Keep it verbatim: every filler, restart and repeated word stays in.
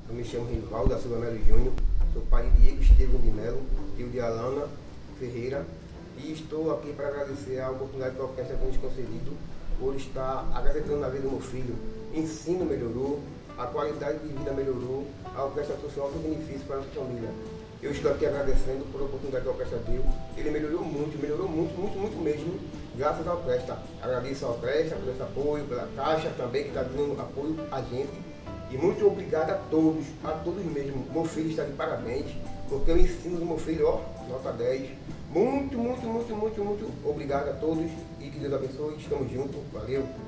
Eu me chamo Rivaldo da Silva Melo Júnior, sou pai de Diego Estevam de Melo, tio de Alana Ferreira, e estou aqui para agradecer a oportunidade que a orquestra tem nos concedido por estar acrescentando na vida do meu filho. O ensino melhorou, a qualidade de vida melhorou, a orquestra trouxe um alto benefício para a nossa família. Eu estou aqui agradecendo por a oportunidade que a orquestra deu. Ele melhorou muito, melhorou muito, muito, muito mesmo, graças à orquestra. Agradeço à orquestra por esse apoio, pela Caixa também, que está dando apoio a gente. E muito obrigado a todos, a todos mesmo. Meu filho está de parabéns, porque eu ensino do meu filho, ó, nota dez. Muito, muito, muito, muito, muito obrigado a todos e que Deus abençoe. Estamos juntos. Valeu!